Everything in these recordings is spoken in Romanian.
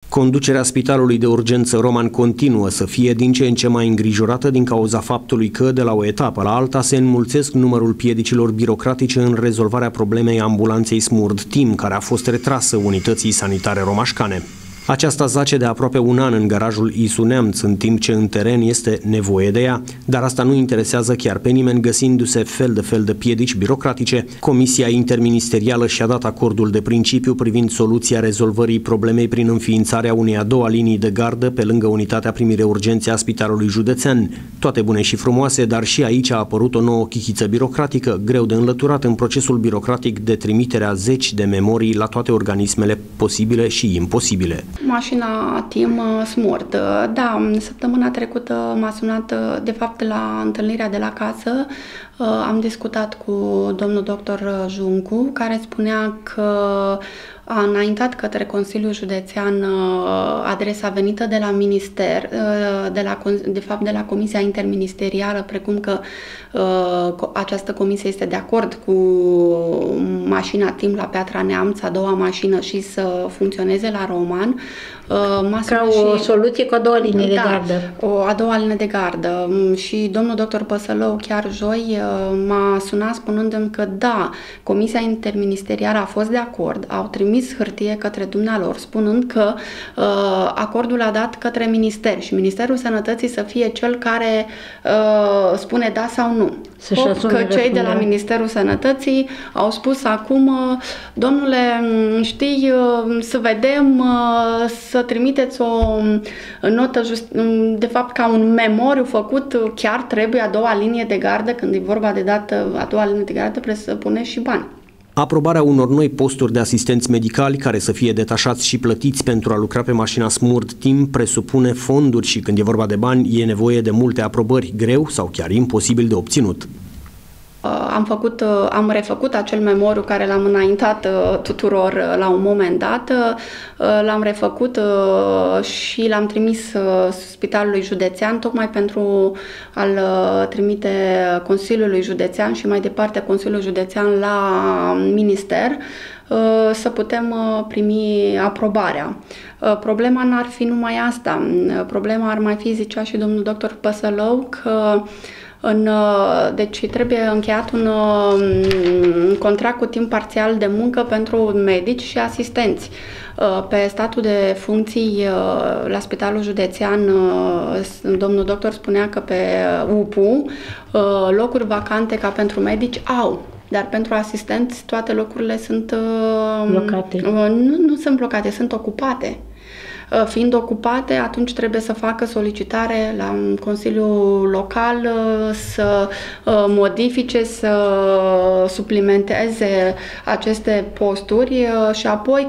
Conducerea Spitalului de Urgență Roman continuă să fie din ce în ce mai îngrijorată din cauza faptului că, de la o etapă la alta, se înmulțesc numărul piedicilor birocratice în rezolvarea problemei ambulanței Smurd Team, care a fost retrasă unității sanitare romașcane. Aceasta zace de aproape un an în garajul ISU Neamț, în timp ce în teren este nevoie de ea, dar asta nu interesează chiar pe nimeni, găsindu-se fel de piedici birocratice. Comisia interministerială și-a dat acordul de principiu privind soluția rezolvării problemei prin înființarea unei a doua linii de gardă pe lângă unitatea primire urgențe a Spitalului Județean. Toate bune și frumoase, dar și aici a apărut o nouă chichiță birocratică, greu de înlăturat în procesul birocratic de trimiterea zeci de memorii la toate organismele posibile și imposibile. Mașina Team Smurd. Da, săptămâna trecută m-a sunat, de fapt, la întâlnirea de la casă. Am discutat cu domnul doctor Juncu, care spunea că a înaintat către Consiliul Județean adresa venită de la minister, de fapt de la Comisia Interministerială, precum că această comisie este de acord cu mașina Team la Piatra Neamț, a doua mașină, și să funcționeze la Roman. Ca o soluție cu a doua linie de gardă. A doua linie de gardă. Și domnul doctor Păsălău chiar joi m-a sunat spunându-mi că da, Comisia Interministerială a fost de acord, au trimis hârtie către dumnealor spunând că acordul a dat către minister și Ministerul Sănătății să fie cel care spune da sau nu. Că cei de la Ministerul Sănătății au spus acum, domnule, știi, să vedem, să trimiteți o notă, de fapt ca un memoriu făcut, chiar trebuie a doua linie de gardă, când e vorba de dată a doua linie de gardă, trebuie să pune și bani. Aprobarea unor noi posturi de asistenți medicali care să fie detașați și plătiți pentru a lucra pe mașina Smurd Team presupune fonduri și când e vorba de bani e nevoie de multe aprobări, greu sau chiar imposibil de obținut. Am refăcut acel memoriu care l-am înaintat tuturor la un moment dat, l-am refăcut și l-am trimis Spitalului Județean tocmai pentru a-l trimite Consiliului Județean și mai departe Consiliul Județean la Minister să putem primi aprobarea. Problema n-ar fi numai asta, problema ar mai fi, zicea și domnul doctor Păsălău, că deci trebuie încheiat un contract cu timp parțial de muncă pentru medici și asistenți. Pe statul de funcții la Spitalul Județean, domnul doctor spunea că pe UPU locuri vacante ca pentru medici au. Dar pentru asistenți toate locurile sunt blocate. Nu sunt blocate, sunt ocupate. Fiind ocupate, atunci trebuie să facă solicitare la Consiliul Local să modifice, să suplimenteze aceste posturi și apoi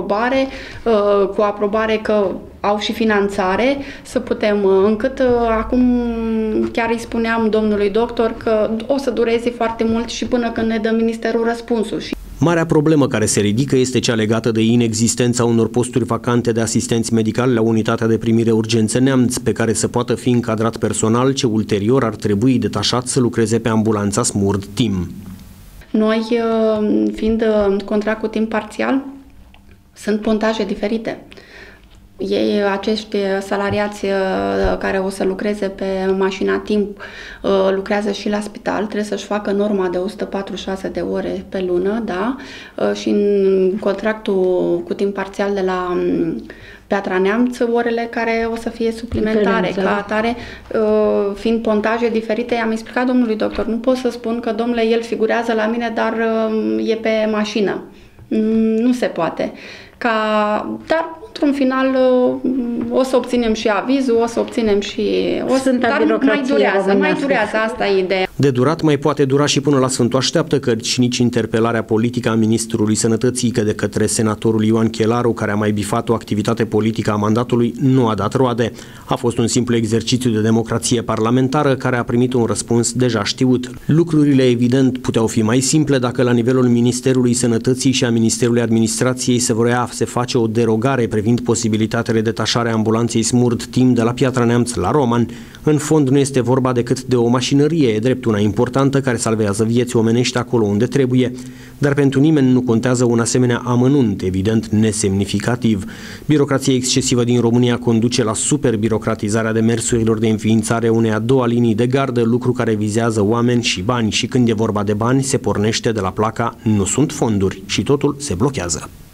cu aprobare că au și finanțare, să putem, încât acum chiar îi spuneam domnului doctor că o să dureze foarte mult și până când ne dă ministerul răspunsul. Marea problemă care se ridică este cea legată de inexistența unor posturi vacante de asistenți medicali la unitatea de primire urgență Neamț, pe care să poată fi încadrat personal ce ulterior ar trebui detașat să lucreze pe ambulanța Smurd Team. Noi, fiind contract cu timp parțial, sunt pontaje diferite. Ei, acești salariați care o să lucreze pe mașina timp, lucrează și la spital, trebuie să-și facă norma de 146 de ore pe lună, da? Și în contractul cu timp parțial de la Piatra Neamț, orele care o să fie suplimentare. Ca atare, fiind pontaje diferite, i-am explicat domnului doctor, nu pot să spun că, domnule, el figurează la mine, dar e pe mașină. Nu se poate. Dar, într-un final, o să obținem și avizul, o să obținem și... Dar mai durează, asta e ideea. De durat mai poate dura și până la Sfântul Așteaptă, căci nici interpelarea politică a Ministrului Sănătății de către senatorul Ioan Chelaru, care a mai bifat o activitate politică a mandatului, nu a dat roade. A fost un simplu exercițiu de democrație parlamentară care a primit un răspuns deja știut. Lucrurile, evident, puteau fi mai simple dacă la nivelul Ministerului Sănătății și a Ministerului Administrației se face o derogare privind posibilitatea de detașare transportarea ambulanței Smurd timp de la Piatra Neamț la Roman. În fond nu este vorba decât de o mașinărie, e drept una importantă care salvează vieți omenești acolo unde trebuie, dar pentru nimeni nu contează un asemenea amănunt, evident nesemnificativ. Birocrația excesivă din România conduce la superbirocratizarea demersurilor de înființare unei a doua linii de gardă, lucru care vizează oameni și bani, și când e vorba de bani se pornește de la placa "nu sunt fonduri" și totul se blochează.